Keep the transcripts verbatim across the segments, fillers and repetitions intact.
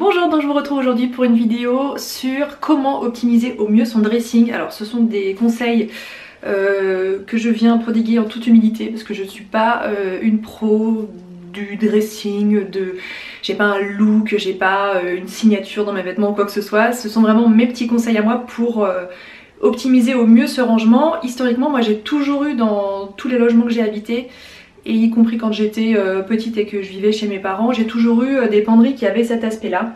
Bonjour, donc je vous retrouve aujourd'hui pour une vidéo sur comment optimiser au mieux son dressing. Alors ce sont des conseils euh, que je viens prodiguer en toute humilité parce que je ne suis pas euh, une pro du dressing, de... j'ai pas un look, j'ai pas euh, une signature dans mes vêtements ou quoi que ce soit. Ce sont vraiment mes petits conseils à moi pour euh, optimiser au mieux ce rangement. Historiquement, moi j'ai toujours eu dans tous les logements que j'ai habités, et y compris quand j'étais euh, petite et que je vivais chez mes parents, j'ai toujours eu euh, des penderies qui avaient cet aspect là,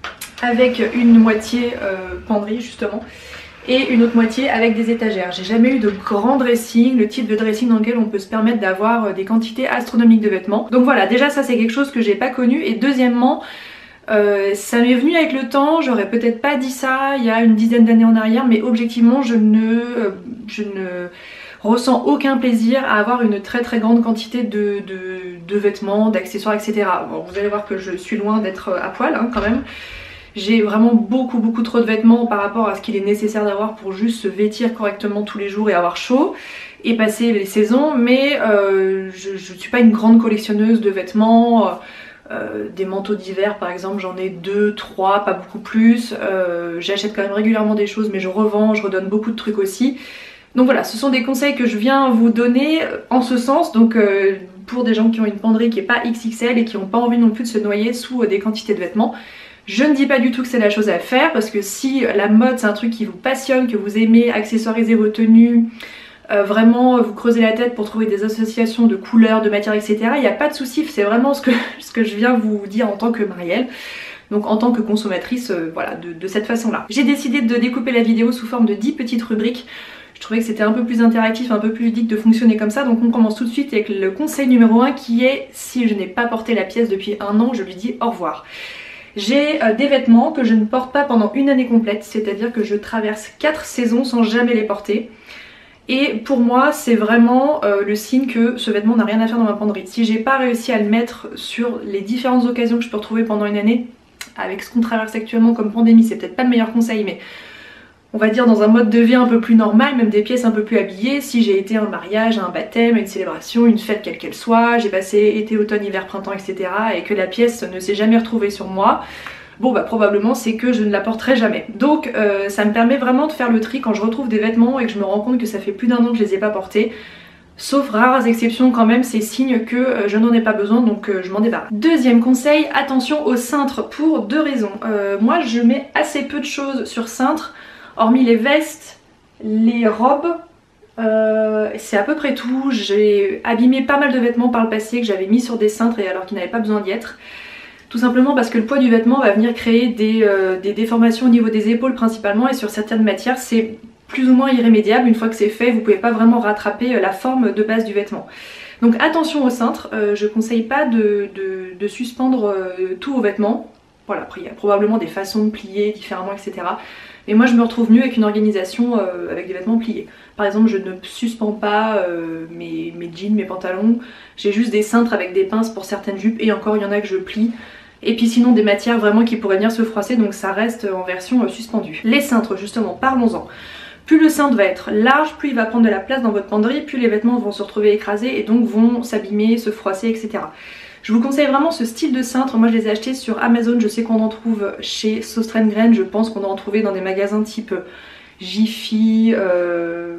avec une moitié euh, penderie justement et une autre moitié avec des étagères. J'ai jamais eu de grand dressing, le type de dressing dans lequel on peut se permettre d'avoir euh, des quantités astronomiques de vêtements. Donc voilà, déjà ça c'est quelque chose que j'ai pas connu, et deuxièmement euh, ça m'est venu avec le temps. J'aurais peut-être pas dit ça il y a une dizaine d'années en arrière, mais objectivement je ne... Euh, je ne ressens aucun plaisir à avoir une très très grande quantité de, de, de vêtements, d'accessoires, et cetera. Bon, vous allez voir que je suis loin d'être à poil hein, quand même. J'ai vraiment beaucoup beaucoup trop de vêtements par rapport à ce qu'il est nécessaire d'avoir pour juste se vêtir correctement tous les jours et avoir chaud et passer les saisons, mais euh, je ne suis pas une grande collectionneuse de vêtements. Euh, des manteaux d'hiver par exemple, j'en ai deux, trois, pas beaucoup plus. Euh, J'achète quand même régulièrement des choses, mais je revends, je redonne beaucoup de trucs aussi. Donc voilà, ce sont des conseils que je viens vous donner en ce sens, donc euh, pour des gens qui ont une penderie qui n'est pas X X L et qui n'ont pas envie non plus de se noyer sous euh, des quantités de vêtements. Je ne dis pas du tout que c'est la chose à faire, parce que si la mode c'est un truc qui vous passionne, que vous aimez accessoiriser vos tenues, euh, vraiment vous creusez la tête pour trouver des associations de couleurs, de matières, et cetera, il n'y a pas de souci, c'est vraiment ce que, ce que je viens vous dire en tant que Marielle. Donc en tant que consommatrice, euh, voilà, de, de cette façon là. J'ai décidé de découper la vidéo sous forme de dix petites rubriques. Je trouvais que c'était un peu plus interactif, un peu plus ludique de fonctionner comme ça, donc on commence tout de suite avec le conseil numéro un qui est: si je n'ai pas porté la pièce depuis un an, je lui dis au revoir. J'ai euh, des vêtements que je ne porte pas pendant une année complète, c'est-à-dire que je traverse quatre saisons sans jamais les porter. Et pour moi c'est vraiment euh, le signe que ce vêtement n'a rien à faire dans ma penderie. Si j'ai pas réussi à le mettre sur les différentes occasions que je peux retrouver pendant une année, avec ce qu'on traverse actuellement comme pandémie, c'est peut-être pas le meilleur conseil, mais on va dire dans un mode de vie un peu plus normal, même des pièces un peu plus habillées. Si j'ai été à un mariage, à un baptême, à une célébration, une fête quelle qu'elle soit, j'ai passé été, automne, hiver, printemps, et cetera, et que la pièce ne s'est jamais retrouvée sur moi, bon bah probablement c'est que je ne la porterai jamais. Donc euh, ça me permet vraiment de faire le tri quand je retrouve des vêtements et que je me rends compte que ça fait plus d'un an que je les ai pas portés. Sauf rares exceptions quand même, c'est signe que euh, je n'en ai pas besoin, donc euh, je m'en débarrasse. Deuxième conseil, attention au cintre pour deux raisons. Euh, moi je mets assez peu de choses sur cintre, hormis les vestes, les robes, euh, c'est à peu près tout. J'ai abîmé pas mal de vêtements par le passé que j'avais mis sur des cintres et alors qu'ils n'avaient pas besoin d'y être. Tout simplement parce que le poids du vêtement va venir créer des, euh, des déformations au niveau des épaules principalement, et sur certaines matières c'est plus ou moins irrémédiable. Une fois que c'est fait, vous pouvez pas vraiment rattraper la forme de base du vêtement. Donc attention au cintre, euh, je conseille pas de, de, de suspendre euh, tous vos vêtements. Voilà, après il y a probablement des façons de plier différemment, et cetera. Mais moi je me retrouve mieux avec une organisation euh, avec des vêtements pliés. Par exemple, je ne suspends pas euh, mes, mes jeans, mes pantalons. J'ai juste des cintres avec des pinces pour certaines jupes, et encore il y en a que je plie. Et puis sinon des matières vraiment qui pourraient venir se froisser, donc ça reste en version euh, suspendue. Les cintres justement, parlons-en. Plus le cintre va être large, plus il va prendre de la place dans votre penderie, plus les vêtements vont se retrouver écrasés et donc vont s'abîmer, se froisser, et cetera. Je vous conseille vraiment ce style de cintre. Moi je les ai achetés sur Amazon, je sais qu'on en trouve chez Sostrengren, je pense qu'on en trouver dans des magasins type Jiffy, euh,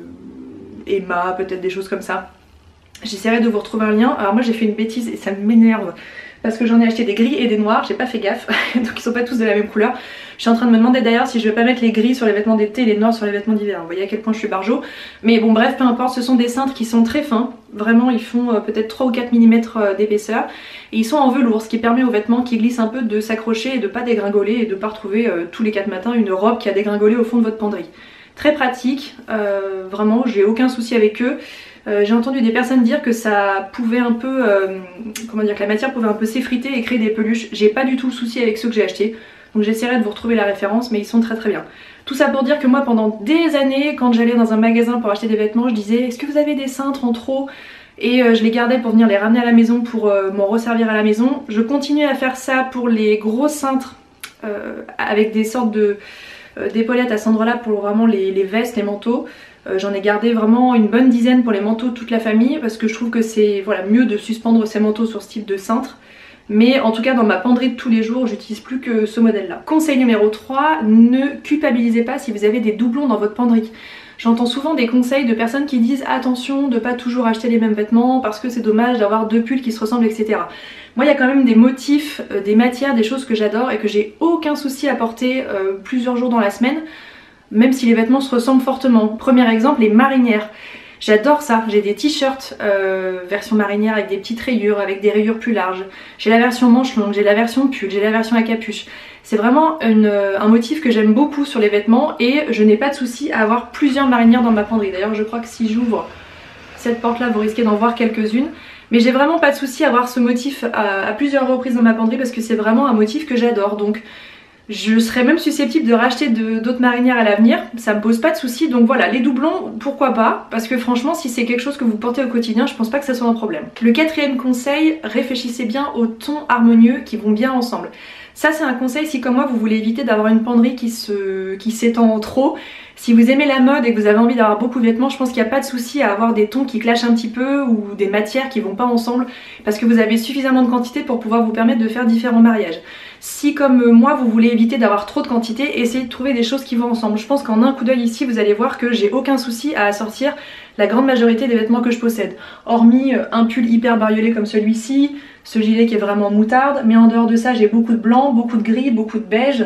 Emma, peut-être des choses comme ça. J'essaierai de vous retrouver un lien. Alors moi j'ai fait une bêtise et ça m'énerve parce que j'en ai acheté des gris et des noirs, j'ai pas fait gaffe, donc ils sont pas tous de la même couleur. Je suis en train de me demander d'ailleurs si je vais pas mettre les gris sur les vêtements d'été et les noirs sur les vêtements d'hiver. Vous voyez à quel point je suis barjo. Mais bon bref, peu importe, ce sont des cintres qui sont très fins. Vraiment ils font euh, peut-être trois ou quatre millimètres d'épaisseur. Et ils sont en velours, ce qui permet aux vêtements qui glissent un peu de s'accrocher et de pas dégringoler et de pas retrouver euh, tous les quatre matins une robe qui a dégringolé au fond de votre penderie. Très pratique, euh, vraiment j'ai aucun souci avec eux. Euh, j'ai entendu des personnes dire que ça pouvait un peu, euh, comment dire, que la matière pouvait un peu s'effriter et créer des peluches. J'ai pas du tout le souci avec ceux que j'ai achetés, donc j'essaierai de vous retrouver la référence, mais ils sont très très bien. Tout ça pour dire que moi pendant des années, quand j'allais dans un magasin pour acheter des vêtements, je disais: est-ce que vous avez des cintres en trop? Et euh, je les gardais pour venir les ramener à la maison, pour euh, m'en resservir à la maison. Je continuais à faire ça pour les gros cintres euh, avec des sortes de euh, d'épaulettes à cet endroit là pour vraiment les, les vestes, les manteaux. Euh, J'en ai gardé vraiment une bonne dizaine pour les manteaux de toute la famille, parce que je trouve que c'est voilà, mieux de suspendre ces manteaux sur ce type de cintre. mais en tout cas dans ma penderie de tous les jours j'utilise plus que ce modèle là. Conseil numéro trois, ne culpabilisez pas si vous avez des doublons dans votre penderie. J'entends souvent des conseils de personnes qui disent attention de pas toujours acheter les mêmes vêtements parce que c'est dommage d'avoir deux pulls qui se ressemblent, et cetera. Moi il y a quand même des motifs, euh, des matières, des choses que j'adore et que j'ai aucun souci à porter euh, plusieurs jours dans la semaine, même si les vêtements se ressemblent fortement. Premier exemple, les marinières. J'adore ça, j'ai des t-shirts euh, version marinière avec des petites rayures, avec des rayures plus larges. J'ai la version manche longue, j'ai la version pull, j'ai la version à capuche. C'est vraiment une, un motif que j'aime beaucoup sur les vêtements et je n'ai pas de souci à avoir plusieurs marinières dans ma penderie. D'ailleurs je crois que si j'ouvre cette porte là vous risquez d'en voir quelques-unes. Mais j'ai vraiment pas de souci à avoir ce motif à, à plusieurs reprises dans ma penderie parce que c'est vraiment un motif que j'adore. Donc je serais même susceptible de racheter d'autres marinières à l'avenir, ça me pose pas de soucis. Donc voilà, les doublons, pourquoi pas, parce que franchement si c'est quelque chose que vous portez au quotidien, je pense pas que ça soit un problème. Le quatrième conseil, réfléchissez bien aux tons harmonieux qui vont bien ensemble. Ça c'est un conseil si comme moi vous voulez éviter d'avoir une penderie qui se, qui s'étend trop. Si vous aimez la mode et que vous avez envie d'avoir beaucoup de vêtements, je pense qu'il n'y a pas de souci à avoir des tons qui clashent un petit peu ou des matières qui vont pas ensemble parce que vous avez suffisamment de quantité pour pouvoir vous permettre de faire différents mariages. Si comme moi vous voulez éviter d'avoir trop de quantité, essayez de trouver des choses qui vont ensemble. Je pense qu'en un coup d'œil ici vous allez voir que j'ai aucun souci à assortir la grande majorité des vêtements que je possède. Hormis un pull hyper bariolé comme celui-ci, ce gilet qui est vraiment moutarde, mais en dehors de ça j'ai beaucoup de blanc, beaucoup de gris, beaucoup de beige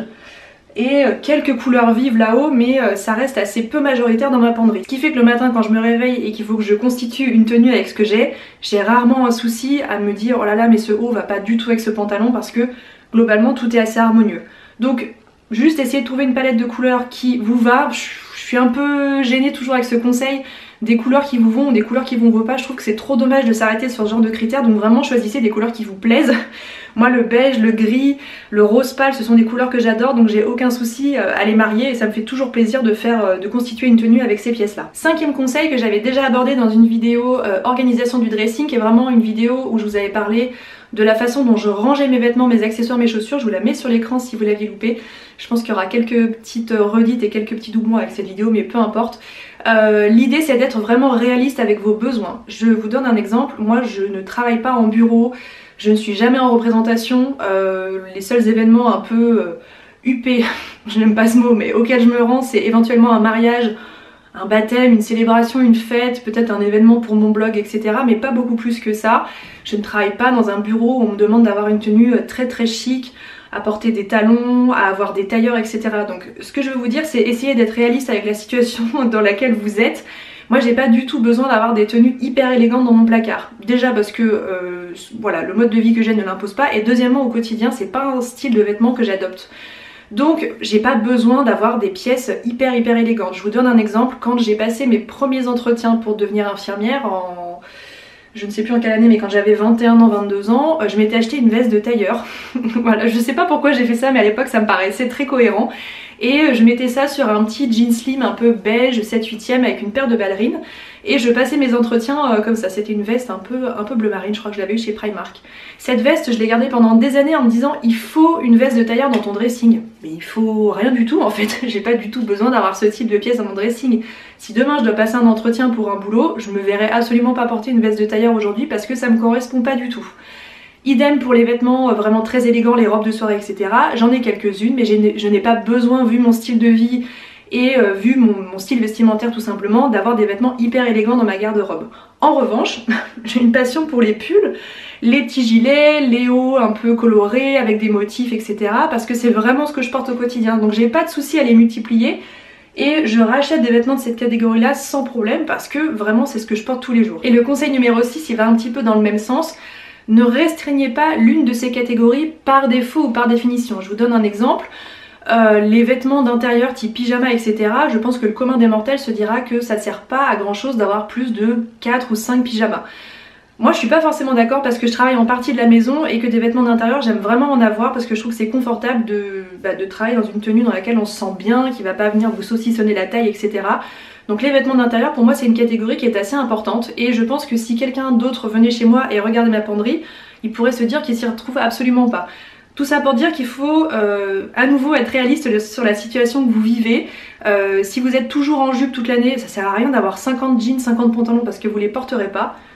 et quelques couleurs vives là-haut, mais ça reste assez peu majoritaire dans ma penderie. Ce qui fait que le matin quand je me réveille et qu'il faut que je constitue une tenue avec ce que j'ai, j'ai rarement un souci à me dire oh là là mais ce haut va pas du tout avec ce pantalon parce que globalement tout est assez harmonieux. Donc juste essayez de trouver une palette de couleurs qui vous va. Je suis un peu gênée toujours avec ce conseil des couleurs qui vous vont ou des couleurs qui vous vont pas. Je trouve que c'est trop dommage de s'arrêter sur ce genre de critères, donc vraiment choisissez des couleurs qui vous plaisent. Moi le beige, le gris, le rose pâle, ce sont des couleurs que j'adore, donc j'ai aucun souci à les marier et ça me fait toujours plaisir de faire, de constituer une tenue avec ces pièces là. Cinquième conseil que j'avais déjà abordé dans une vidéo euh, organisation du dressing, qui est vraiment une vidéo où je vous avais parlé de la façon dont je rangeais mes vêtements, mes accessoires, mes chaussures. Je vous la mets sur l'écran si vous l'aviez loupé. Je pense qu'il y aura quelques petites redites et quelques petits doublons avec cette vidéo, mais peu importe. Euh, L'idée c'est d'être vraiment réaliste avec vos besoins. Je vous donne un exemple, moi je ne travaille pas en bureau, je ne suis jamais en représentation. Euh, les seuls événements un peu euh, huppés, je n'aime pas ce mot, mais auxquels je me rends, c'est éventuellement un mariage, un baptême, une célébration, une fête, peut-être un événement pour mon blog, et cetera. Mais pas beaucoup plus que ça. Je ne travaille pas dans un bureau où on me demande d'avoir une tenue très très chic, à porter des talons, à avoir des tailleurs, et cetera. Donc ce que je veux vous dire, c'est essayer d'être réaliste avec la situation dans laquelle vous êtes. Moi j'ai pas du tout besoin d'avoir des tenues hyper élégantes dans mon placard. Déjà parce que euh, voilà, le mode de vie que j'ai ne l'impose pas, et deuxièmement au quotidien c'est pas un style de vêtement que j'adopte. Donc j'ai pas besoin d'avoir des pièces hyper hyper élégantes. Je vous donne un exemple, quand j'ai passé mes premiers entretiens pour devenir infirmière en... je ne sais plus en quelle année, mais quand j'avais vingt et un ans, vingt-deux ans, je m'étais acheté une veste de tailleur. Voilà, je sais pas pourquoi j'ai fait ça, mais à l'époque ça me paraissait très cohérent. Et je mettais ça sur un petit jean slim un peu beige, sept huitième, avec une paire de ballerines. Et je passais mes entretiens euh, comme ça. C'était une veste un peu, un peu bleu marine, je crois que je l'avais eu chez Primark. Cette veste, je l'ai gardée pendant des années en me disant il faut une veste de tailleur dans ton dressing. Mais il faut rien du tout en fait. J'ai pas du tout besoin d'avoir ce type de pièce dans mon dressing. Si demain je dois passer un entretien pour un boulot, je me verrais absolument pas porter une veste de tailleur aujourd'hui parce que ça me correspond pas du tout. Idem pour les vêtements vraiment très élégants, les robes de soirée, et cetera. J'en ai quelques-unes, mais je n'ai pas besoin, vu mon style de vie et euh, vu mon, mon style vestimentaire tout simplement, d'avoir des vêtements hyper élégants dans ma garde-robe. En revanche, j'ai une passion pour les pulls, les petits gilets, les hauts un peu colorés avec des motifs, et cetera. Parce que c'est vraiment ce que je porte au quotidien. Donc j'ai pas de souci à les multiplier. Et je rachète des vêtements de cette catégorie là sans problème parce que vraiment c'est ce que je porte tous les jours. Et le conseil numéro six, il va un petit peu dans le même sens. Ne restreignez pas l'une de ces catégories par défaut ou par définition. Je vous donne un exemple. Euh, les vêtements d'intérieur type pyjama, et cetera. Je pense que le commun des mortels se dira que ça ne sert pas à grand chose d'avoir plus de quatre ou cinq pyjamas. Moi je suis pas forcément d'accord parce que je travaille en partie de la maison et que des vêtements d'intérieur j'aime vraiment en avoir parce que je trouve que c'est confortable de, bah, de travailler dans une tenue dans laquelle on se sent bien, qui va pas venir vous saucissonner la taille, et cetera. Donc les vêtements d'intérieur pour moi c'est une catégorie qui est assez importante et je pense que si quelqu'un d'autre venait chez moi et regardait ma penderie, il pourrait se dire qu'il s'y retrouve absolument pas. Tout ça pour dire qu'il faut euh, à nouveau être réaliste sur la situation que vous vivez. Euh, si vous êtes toujours en jupe toute l'année, ça sert à rien d'avoir cinquante jeans, cinquante pantalons parce que vous les porterez pas.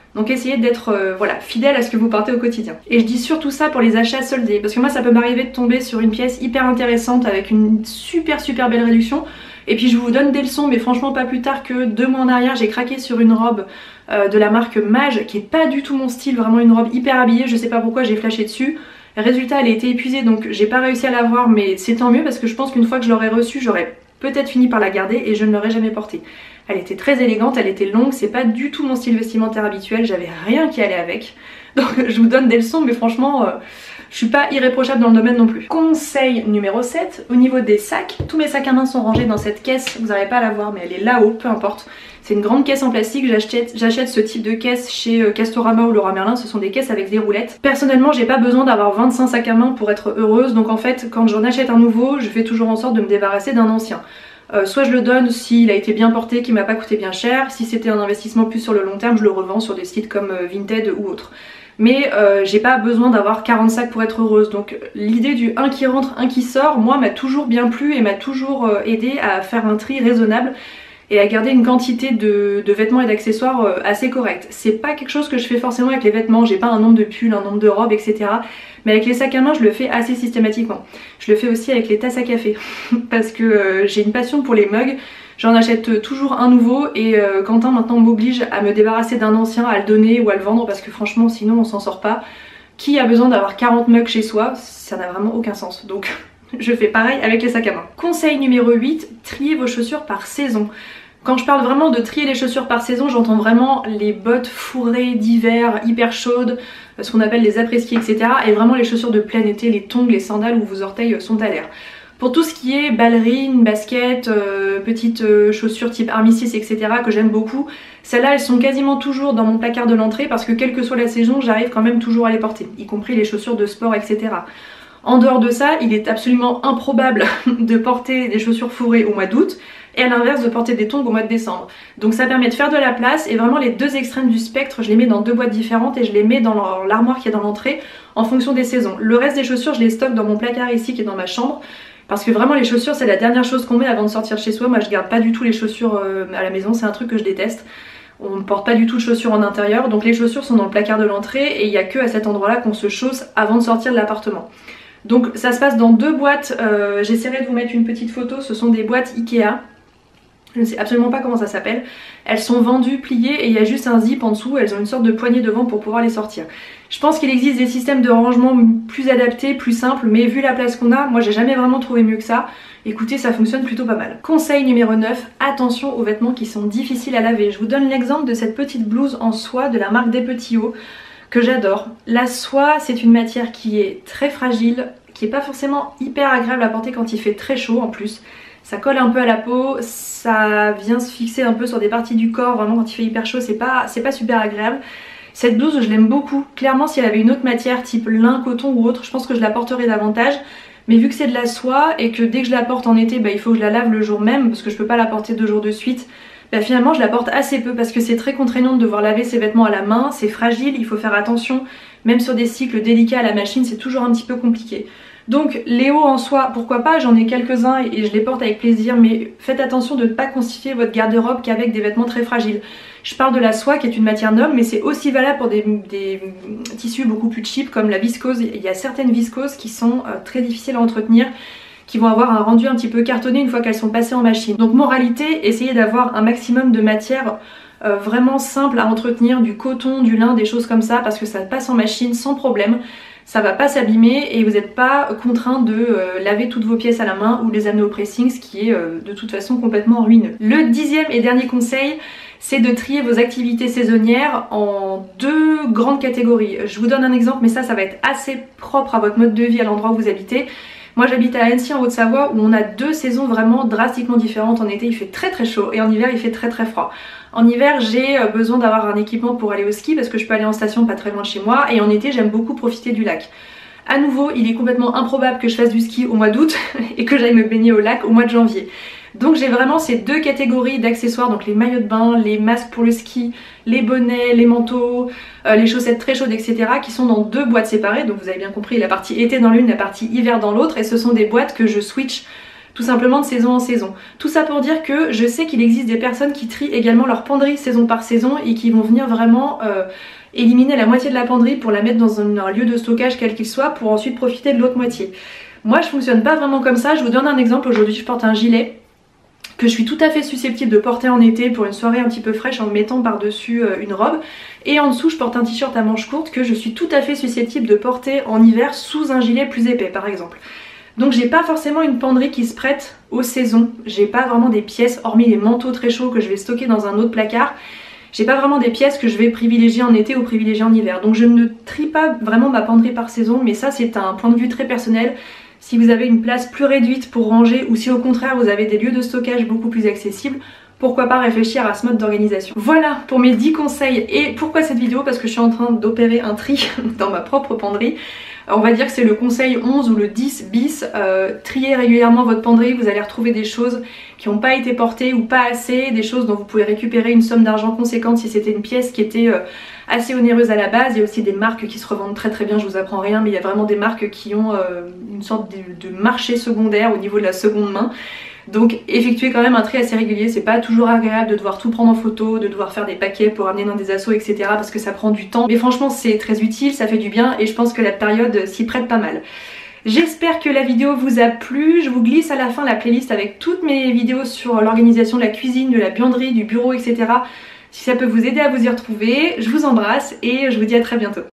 Donc essayez d'être euh, voilà, fidèle à ce que vous portez au quotidien. Et je dis surtout ça pour les achats soldés, parce que moi ça peut m'arriver de tomber sur une pièce hyper intéressante avec une super super belle réduction, et puis je vous donne des leçons, mais franchement pas plus tard que deux mois en arrière, j'ai craqué sur une robe euh, de la marque Mage, qui est pas du tout mon style, vraiment une robe hyper habillée, je sais pas pourquoi j'ai flashé dessus. Résultat, elle a été épuisée, donc j'ai pas réussi à la voir, mais c'est tant mieux parce que je pense qu'une fois que je l'aurais reçue, j'aurais peut-être fini par la garder et je ne l'aurais jamais portée. Elle était très élégante, elle était longue, c'est pas du tout mon style vestimentaire habituel, j'avais rien qui allait avec. Donc je vous donne des leçons, mais franchement, euh, je suis pas irréprochable dans le domaine non plus. Conseil numéro sept, au niveau des sacs, tous mes sacs à main sont rangés dans cette caisse, vous n'arrivez pas à la voir mais elle est là-haut, peu importe. C'est une grande caisse en plastique, j'achète ce type de caisse chez Castorama ou Leroy Merlin, ce sont des caisses avec des roulettes. Personnellement, j'ai pas besoin d'avoir vingt-cinq sacs à main pour être heureuse, donc en fait, quand j'en achète un nouveau, je fais toujours en sorte de me débarrasser d'un ancien. Euh, soit je le donne s'il a été bien porté, qu'il m'a pas coûté bien cher, si c'était un investissement plus sur le long terme, je le revends sur des sites comme euh, Vinted ou autres. Mais euh, j'ai pas besoin d'avoir quarante sacs pour être heureuse, donc l'idée du un qui rentre, un qui sort, moi m'a toujours bien plu et m'a toujours euh, aidé à faire un tri raisonnable et à garder une quantité de, de vêtements et d'accessoires euh, assez correcte. C'est pas quelque chose que je fais forcément avec les vêtements, j'ai pas un nombre de pulls, un nombre de robes, et cetera. Mais avec les sacs à main, je le fais assez systématiquement. Je le fais aussi avec les tasses à café, parce que euh, j'ai une passion pour les mugs. J'en achète toujours un nouveau et euh, Quentin maintenant m'oblige à me débarrasser d'un ancien, à le donner ou à le vendre, parce que franchement sinon on s'en sort pas. Qui a besoin d'avoir quarante mugs chez soi? Ça n'a vraiment aucun sens. Donc je fais pareil avec les sacs à main. Conseil numéro huit, triez vos chaussures par saison. Quand je parle vraiment de trier les chaussures par saison, j'entends vraiment les bottes fourrées d'hiver, hyper chaudes, ce qu'on appelle les après-ski, et cetera. Et vraiment les chaussures de plein été, les tongs, les sandales où vos orteils sont à l'air. Pour tout ce qui est ballerines, baskets, euh, petites euh, chaussures type armistice, et cetera que j'aime beaucoup, celles-là elles sont quasiment toujours dans mon placard de l'entrée parce que quelle que soit la saison, j'arrive quand même toujours à les porter, y compris les chaussures de sport, et cetera. En dehors de ça, il est absolument improbable de porter des chaussures fourrées au mois d'août et à l'inverse de porter des tongs au mois de décembre. Donc ça permet de faire de la place et vraiment les deux extrêmes du spectre, je les mets dans deux boîtes différentes et je les mets dans l'armoire qui est dans l'entrée en fonction des saisons. Le reste des chaussures, je les stocke dans mon placard ici qui est dans ma chambre. Parce que vraiment les chaussures c'est la dernière chose qu'on met avant de sortir chez soi. Moi je garde pas du tout les chaussures euh, à la maison, c'est un truc que je déteste. On ne porte pas du tout de chaussures en intérieur, donc les chaussures sont dans le placard de l'entrée et il n'y a que à cet endroit là qu'on se chausse avant de sortir de l'appartement. Donc ça se passe dans deux boîtes, euh, j'essaierai de vous mettre une petite photo, ce sont des boîtes Ikea. Je ne sais absolument pas comment ça s'appelle. Elles sont vendues, pliées et il y a juste un zip en dessous. Elles ont une sorte de poignée devant pour pouvoir les sortir. Je pense qu'il existe des systèmes de rangement plus adaptés, plus simples, mais vu la place qu'on a, moi j'ai jamais vraiment trouvé mieux que ça. Écoutez, ça fonctionne plutôt pas mal. Conseil numéro neuf, attention aux vêtements qui sont difficiles à laver. Je vous donne l'exemple de cette petite blouse en soie de la marque Des Petits Hauts que j'adore. La soie, c'est une matière qui est très fragile, qui est pas forcément hyper agréable à porter quand il fait très chaud en plus. Ça colle un peu à la peau, ça vient se fixer un peu sur des parties du corps, vraiment quand il fait hyper chaud, c'est pas, c'est pas super agréable. Cette blouse, je l'aime beaucoup. Clairement, si elle avait une autre matière, type lin, coton ou autre, je pense que je la porterais davantage. Mais vu que c'est de la soie et que dès que je la porte en été, bah, il faut que je la lave le jour même, parce que je peux pas la porter deux jours de suite, bah, finalement je la porte assez peu parce que c'est très contraignant de devoir laver ses vêtements à la main, c'est fragile, il faut faire attention, même sur des cycles délicats à la machine, c'est toujours un petit peu compliqué. Donc les hauts en soie, pourquoi pas, j'en ai quelques-uns et je les porte avec plaisir, mais faites attention de ne pas constituer votre garde-robe qu'avec des vêtements très fragiles. Je parle de la soie qui est une matière noble, mais c'est aussi valable pour des, des tissus beaucoup plus cheap comme la viscose. Il y a certaines viscoses qui sont euh, très difficiles à entretenir, qui vont avoir un rendu un petit peu cartonné une fois qu'elles sont passées en machine. Donc moralité, essayez d'avoir un maximum de matière euh, vraiment simple à entretenir, du coton, du lin, des choses comme ça, parce que ça passe en machine sans problème. Ça va pas s'abîmer et vous n'êtes pas contraint de euh, laver toutes vos pièces à la main ou les amener au pressing, ce qui est euh, de toute façon complètement ruineux. Le dixième et dernier conseil, c'est de trier vos activités saisonnières en deux grandes catégories. Je vous donne un exemple, mais ça, ça va être assez propre à votre mode de vie, à l'endroit où vous habitez. Moi j'habite à Annecy en Haute-Savoie où on a deux saisons vraiment drastiquement différentes. En été il fait très très chaud et en hiver il fait très très froid. En hiver j'ai besoin d'avoir un équipement pour aller au ski parce que je peux aller en station pas très loin de chez moi, et en été j'aime beaucoup profiter du lac. À nouveau, il est complètement improbable que je fasse du ski au mois d'août et que j'aille me baigner au lac au mois de janvier. Donc j'ai vraiment ces deux catégories d'accessoires, donc les maillots de bain, les masques pour le ski, les bonnets, les manteaux, euh, les chaussettes très chaudes, et cetera qui sont dans deux boîtes séparées. Donc vous avez bien compris, la partie été dans l'une, la partie hiver dans l'autre, et ce sont des boîtes que je switch tout simplement de saison en saison. Tout ça pour dire que je sais qu'il existe des personnes qui trient également leur penderie saison par saison et qui vont venir vraiment euh, éliminer la moitié de la penderie pour la mettre dans un, un lieu de stockage quel qu'il soit pour ensuite profiter de l'autre moitié. Moi je fonctionne pas vraiment comme ça, je vous donne un exemple. Aujourd'hui je porte un gilet que je suis tout à fait susceptible de porter en été pour une soirée un petit peu fraîche en mettant par-dessus une robe. Et en dessous je porte un t-shirt à manches courtes que je suis tout à fait susceptible de porter en hiver sous un gilet plus épais par exemple. Donc j'ai pas forcément une penderie qui se prête aux saisons, j'ai pas vraiment des pièces, hormis les manteaux très chauds que je vais stocker dans un autre placard, j'ai pas vraiment des pièces que je vais privilégier en été ou privilégier en hiver. Donc je ne trie pas vraiment ma penderie par saison, mais ça c'est un point de vue très personnel. Si vous avez une place plus réduite pour ranger ou si au contraire vous avez des lieux de stockage beaucoup plus accessibles, pourquoi pas réfléchir à ce mode d'organisation. Voilà pour mes dix conseils. Et pourquoi cette vidéo? Parce que je suis en train d'opérer un tri dans ma propre penderie. On va dire que c'est le conseil onze ou le dix bis, euh, triez régulièrement votre penderie, vous allez retrouver des choses qui n'ont pas été portées ou pas assez, des choses dont vous pouvez récupérer une somme d'argent conséquente si c'était une pièce qui était euh, assez onéreuse à la base. Il y a aussi des marques qui se revendent très très bien, je vous apprends rien, mais il y a vraiment des marques qui ont euh, une sorte de, de marché secondaire au niveau de la seconde main. Donc effectuez quand même un tri assez régulier, c'est pas toujours agréable de devoir tout prendre en photo, de devoir faire des paquets pour amener dans des assos, et cetera parce que ça prend du temps. Mais franchement c'est très utile, ça fait du bien et je pense que la période s'y prête pas mal. J'espère que la vidéo vous a plu, je vous glisse à la fin la playlist avec toutes mes vidéos sur l'organisation de la cuisine, de la buanderie, du bureau, et cetera. Si ça peut vous aider à vous y retrouver, je vous embrasse et je vous dis à très bientôt.